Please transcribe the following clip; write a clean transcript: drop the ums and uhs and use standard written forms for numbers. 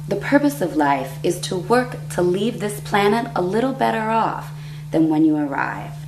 The purpose of life is to work to leave this planet a little better off than when you arrived.